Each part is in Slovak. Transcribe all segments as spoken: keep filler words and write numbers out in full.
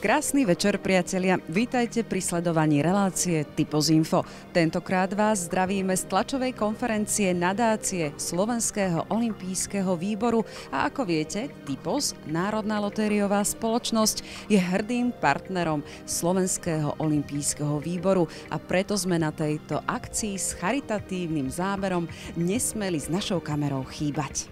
Krásny večer, priatelia. Vítajte pri sledovaní relácie Typos Info. Tentokrát vás zdravíme z tlačovej konferencie nadácie Slovenského olympijského výboru a ako viete, Typos, národná lotériová spoločnosť, je hrdým partnerom Slovenského olympijského výboru a preto sme na tejto akcii s charitatívnym záberom nesmeli s našou kamerou chýbať.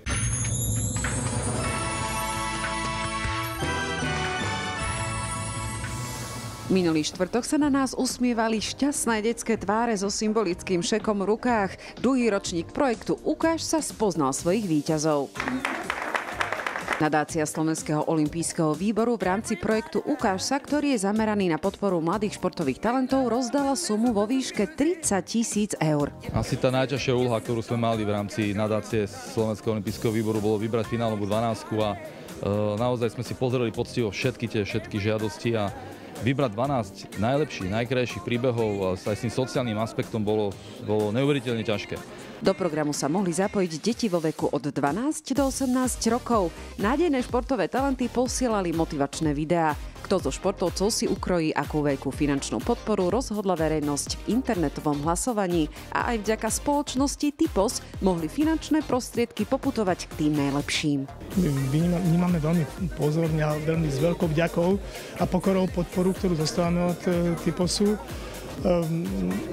Minulý štvrtok sa na nás usmievali šťastné detské tváre so symbolickým šekom v rukách. Druhý ročník projektu Ukáž sa spoznal svojich víťazov. Nadácia Slovenského olympijského výboru v rámci projektu Ukáž sa, ktorý je zameraný na podporu mladých športových talentov, rozdala sumu vo výške tridsať tisíc eur. Asi tá najťažšia úloha, ktorú sme mali v rámci nadácie Slovenského olympijského výboru, bolo vybrať finálovú dvanástku a e, naozaj sme si pozreli poctivo všetky tie všetky žiadosti a vybrať dvanásť najlepších, najkrajších príbehov aj s tým sociálnym aspektom bolo, bolo neuveriteľne ťažké. Do programu sa mohli zapojiť deti vo veku od dvanásť do osemnásť rokov. Nádejné športové talenty posielali motivačné videá. Kto zo športovcov si ukrojí akú veľkú finančnú podporu, rozhodla verejnosť v internetovom hlasovaní a aj vďaka spoločnosti Typos mohli finančné prostriedky poputovať k tým najlepším. Vnímame veľmi pozorne a veľmi s veľkou vďakou a pokorou podporu, ktorú dostávame od Typosu. Um,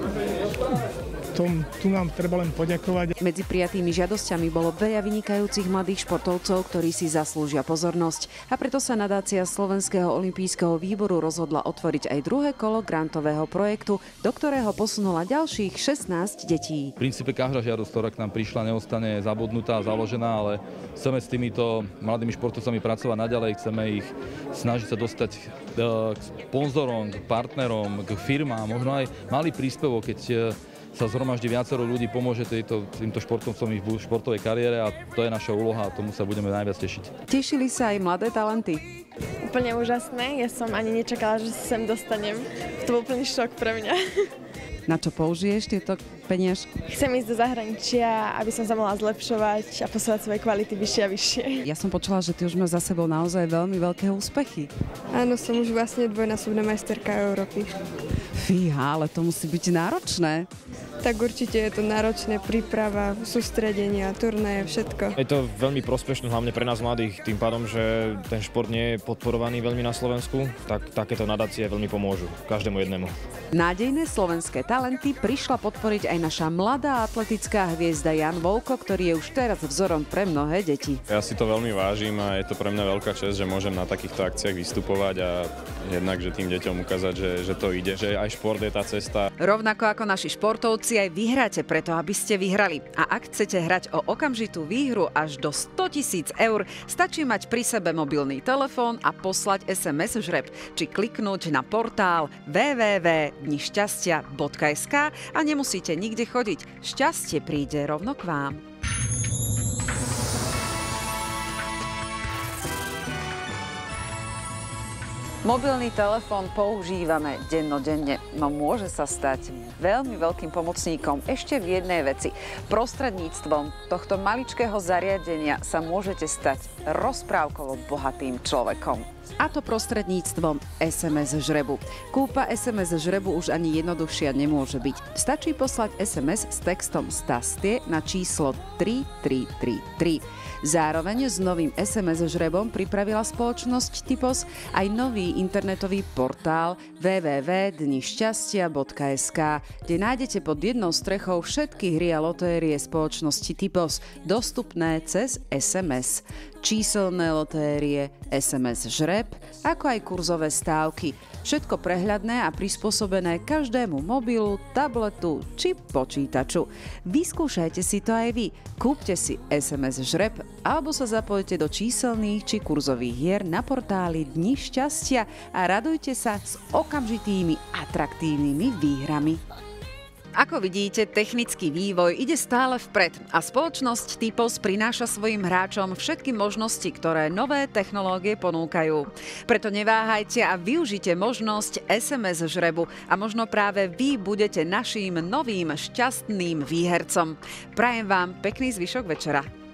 Tom, tu nám treba len poďakovať. Medzi prijatými žiadosťami bolo veľa vynikajúcich mladých športovcov, ktorí si zaslúžia pozornosť. A preto sa nadácia Slovenského olympijského výboru rozhodla otvoriť aj druhé kolo grantového projektu, do ktorého posunula ďalších šestnásť detí. V princípe každá žiadosť, ktorá k nám prišla, neostane zabudnutá a založená, ale chceme s týmito mladými športovcami pracovať naďalej, chceme ich snažiť sa dostať k sponzorom, k partnerom, k firmám, možno aj malý príspevok, keď sa zhromaždí viacero ľudí, pomôže tejto, týmto športovcom v športovej kariére a to je naša úloha a tomu sa budeme najviac tešiť. Tešili sa aj mladé talenty? Úplne úžasné, ja som ani nečakala, že sem dostanem. To bol úplný šok pre mňa. Na čo použiješ tieto peniažky? Chcem ísť do zahraničia, aby som sa mohla zlepšovať a posúvať svoje kvality vyššie a vyššie. Ja som počula, že ty už máš za sebou naozaj veľmi veľké úspechy. Áno, som už vlastne dvojnásobná majsterka Európy. Fíha, ale to musí byť náročné. Tak určite je to náročné, príprava, sústredenia, turnaje, všetko. Je to veľmi prospešné, hlavne pre nás mladých, tým pádom, že ten šport nie je podporovaný veľmi na Slovensku, tak takéto nadácie veľmi pomôžu každému jednému. Nádejné slovenské talenty prišla podporiť aj naša mladá atletická hviezda Jan Vovko, ktorý je už teraz vzorom pre mnohé deti. Ja si to veľmi vážim a je to pre mňa veľká česť, že môžem na takýchto akciách vystupovať a jednak, že tým deťom ukázať, že, že to ide, že aj šport je tá cesta. Rovnako ako naši športovci aj vyhráte preto, aby ste vyhrali. A ak chcete hrať o okamžitú výhru až do sto tisíc eur, stačí mať pri sebe mobilný telefón a poslať es em es žreb, či kliknúť na portál w w w bodka dni šťastia bodka es ká a nemusíte nikde chodiť. Šťastie príde rovno k vám. Mobilný telefón používame dennodenne, no môže sa stať veľmi veľkým pomocníkom ešte v jednej veci. Prostredníctvom tohto maličkého zariadenia sa môžete stať rozprávkovo bohatým človekom. A to prostredníctvom es em es žrebu. Kúpa es em es žrebu už ani jednoduchšia nemôže byť. Stačí poslať es em es s textom Stastie na číslo tri tri tri tri. Zároveň s novým es em es žrebom pripravila spoločnosť Typos aj nový internetový portál w w w bodka dni šťastia bodka es ká, kde nájdete pod jednou strechou všetky hry a lotérie spoločnosti Typos, dostupné cez es em es. Číselné lotérie, es em es žreb, ako aj kurzové stávky. Všetko prehľadné a prispôsobené každému mobilu, tabletu či počítaču. Vyskúšajte si to aj vy. Kúpte si es em es žreb alebo sa zapojte do číselných či kurzových hier na portáli Dni šťastia a radujte sa s okamžitými atraktívnymi výhrami. Ako vidíte, technický vývoj ide stále vpred a spoločnosť Typos prináša svojim hráčom všetky možnosti, ktoré nové technológie ponúkajú. Preto neváhajte a využite možnosť es em es žrebu a možno práve vy budete naším novým šťastným výhercom. Prajem vám pekný zvyšok večera.